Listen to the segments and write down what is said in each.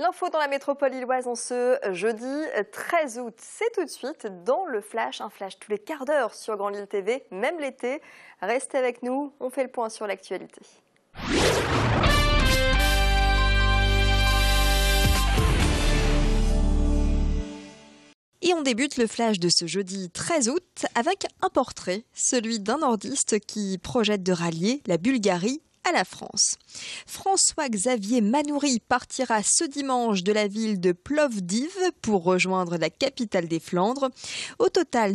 L'info dans la métropole lilloise en ce jeudi 13 août, c'est tout de suite dans le Flash, un flash tous les quarts d'heure sur Grande Lille TV, même l'été. Restez avec nous, on fait le point sur l'actualité. Et on débute le flash de ce jeudi 13 août avec un portrait, celui d'un nordiste qui projette de rallier la Bulgarie à la France. François-Xavier Manoury partira ce dimanche de la ville de Plovdiv pour rejoindre la capitale des Flandres. Au total,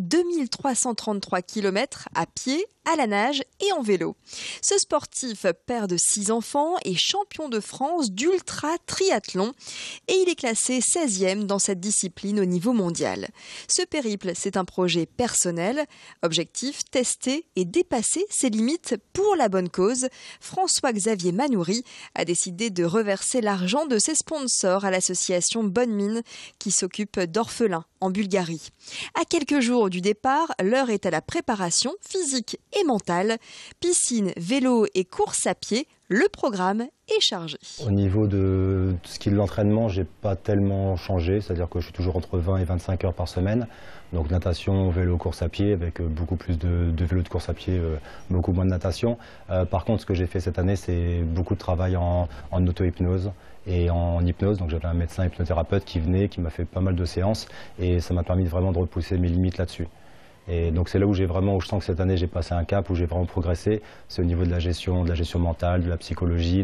2333 km à pied, à la nage et en vélo. Ce sportif, père de 6 enfants, est champion de France d'ultra-triathlon et il est classé 16e dans cette discipline au niveau mondial. Ce périple, c'est un projet personnel. Objectif, tester et dépasser ses limites pour la bonne cause. François-Xavier Manoury a décidé de reverser l'argent de ses sponsors à l'association Bonne Mine qui s'occupe d'orphelins en Bulgarie. À quelques jours du départ, l'heure est à la préparation physique et mentale. Piscine, vélo et course à pied, le programme est chargé. Au niveau de ce qui est de l'entraînement, j'ai pas tellement changé, c'est-à-dire que je suis toujours entre 20 et 25 heures par semaine. Donc natation, vélo, course à pied, avec beaucoup plus de vélo de course à pied, beaucoup moins de natation. Par contre, ce que j'ai fait cette année, c'est beaucoup de travail en auto-hypnose et en hypnose. Donc j'avais un médecin hypnothérapeute qui venait, qui m'a fait pas mal de séances et ça m'a permis vraiment de repousser mes limites là-dessus. Et donc c'est là où je sens que cette année j'ai passé un cap, où j'ai vraiment progressé. C'est au niveau de la gestion mentale, de la psychologie,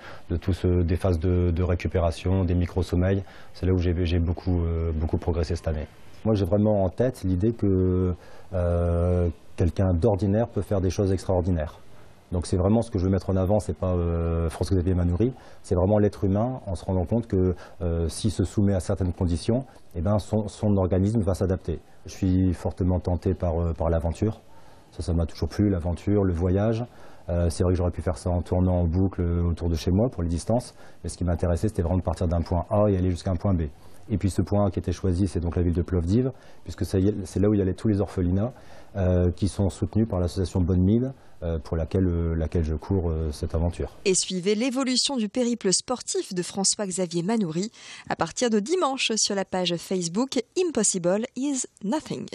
des phases de récupération, des micro-sommeils. C'est là où j'ai beaucoup progressé cette année. Moi j'ai vraiment en tête l'idée que quelqu'un d'ordinaire peut faire des choses extraordinaires. Donc c'est vraiment ce que je veux mettre en avant, c'est pas François-Xavier Manoury, c'est vraiment l'être humain en se rendant compte que s'il se soumet à certaines conditions, eh ben son organisme va s'adapter. Je suis fortement tenté par l'aventure, ça m'a toujours plu, l'aventure, le voyage. C'est vrai que j'aurais pu faire ça en tournant en boucle autour de chez moi pour les distances, mais ce qui m'intéressait c'était vraiment de partir d'un point A et aller jusqu'à un point B. Et puis ce point qui était choisi, c'est donc la ville de Plovdiv, puisque c'est là où il y a tous les orphelinats qui sont soutenus par l'association Bonne Mine, pour laquelle je cours cette aventure. Et suivez l'évolution du périple sportif de François-Xavier Manoury à partir de dimanche sur la page Facebook Impossible is Nothing.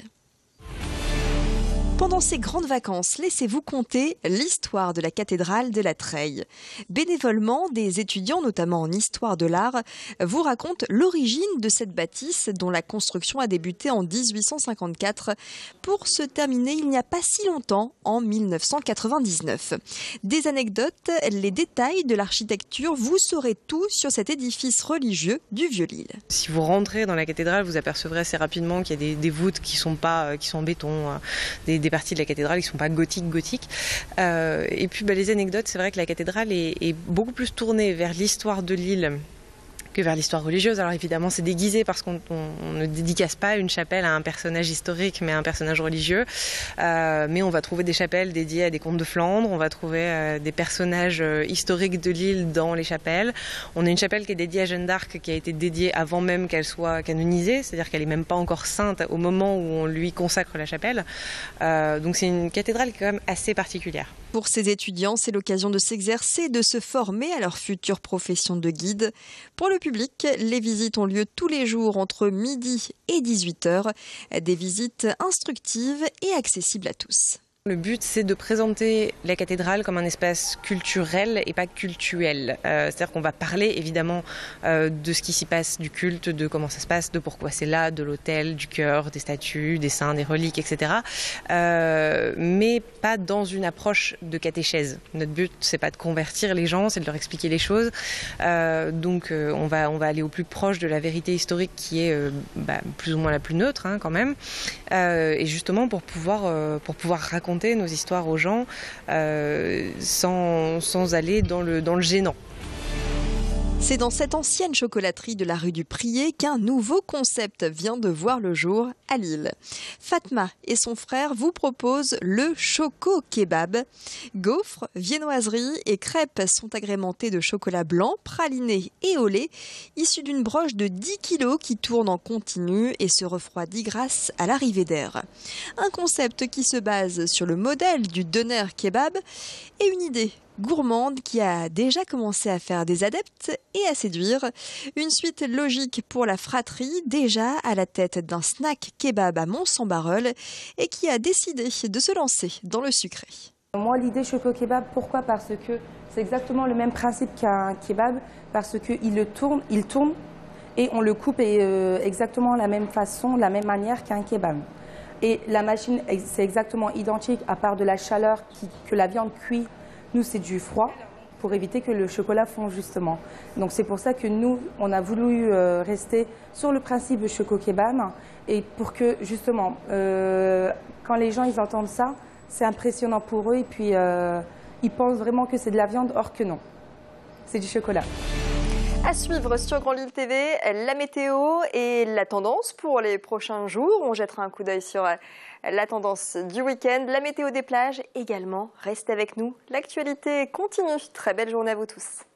Pendant ces grandes vacances, laissez-vous conter l'histoire de la cathédrale de la Treille. Bénévolement, des étudiants, notamment en histoire de l'art, vous racontent l'origine de cette bâtisse dont la construction a débuté en 1854 pour se terminer il n'y a pas si longtemps, en 1999. Des anecdotes, les détails de l'architecture, vous saurez tout sur cet édifice religieux du Vieux-Lille. Si vous rentrez dans la cathédrale, vous apercevrez assez rapidement qu'il y a des voûtes qui sont en béton, des parties de la cathédrale qui ne sont pas gothiques. Et puis les anecdotes, c'est vrai que la cathédrale est beaucoup plus tournée vers l'histoire de Lille que vers l'histoire religieuse. Alors évidemment c'est déguisé parce qu'on ne dédicace pas une chapelle à un personnage historique mais à un personnage religieux, mais on va trouver des chapelles dédiées à des comtes de Flandre, on va trouver des personnages historiques de Lille dans les chapelles. On a une chapelle qui est dédiée à Jeanne d'Arc, qui a été dédiée avant même qu'elle soit canonisée, c'est-à-dire qu'elle n'est même pas encore sainte au moment où on lui consacre la chapelle. Donc c'est une cathédrale qui est quand même assez particulière. Pour ces étudiants, c'est l'occasion de s'exercer, de se former à leur future profession de guide. Pour le public, les visites ont lieu tous les jours entre midi et 18h. Des visites instructives et accessibles à tous. Le but, c'est de présenter la cathédrale comme un espace culturel et pas cultuel. C'est-à-dire qu'on va parler évidemment de ce qui s'y passe, du culte, de comment ça se passe, de pourquoi c'est là, de l'autel, du chœur, des statues, des saints, des reliques, etc. Mais pas dans une approche de catéchèse. Notre but, c'est pas de convertir les gens, c'est de leur expliquer les choses. Donc on va aller au plus proche de la vérité historique qui est plus ou moins la plus neutre quand même. Et justement pour pouvoir raconter nos histoires aux gens sans aller dans le gênant. C'est dans cette ancienne chocolaterie de la rue du Prier qu'un nouveau concept vient de voir le jour, à Lille. Fatma et son frère vous proposent le Choco Kebab. Gaufres, viennoiseries et crêpes sont agrémentées de chocolat blanc, praliné et au lait, issus d'une broche de 10 kg qui tourne en continu et se refroidit grâce à l'arrivée d'air. Un concept qui se base sur le modèle du doner kebab et une idée gourmande qui a déjà commencé à faire des adeptes et à séduire. Une suite logique pour la fratrie, déjà à la tête d'un snack kebab à Mons-en-Barœul et qui a décidé de se lancer dans le sucré. Moi, l'idée Choco Kebab, pourquoi? Parce que c'est exactement le même principe qu'un kebab, parce qu'il tourne et on le coupe exactement la même façon, la même manière qu'un kebab. Et la machine, c'est exactement identique, à part de la chaleur que la viande cuit. Nous, c'est du froid pour éviter que le chocolat fonde justement. Donc c'est pour ça que nous, on a voulu rester sur le principe de Choco Kebab et pour que justement, quand les gens ils entendent ça, c'est impressionnant pour eux et puis ils pensent vraiment que c'est de la viande, or que non, c'est du chocolat. À suivre sur Grand Lille TV, la météo et la tendance pour les prochains jours. On jettera un coup d'œil sur la tendance du week-end, la météo des plages également. Restez avec nous, l'actualité continue. Très belle journée à vous tous.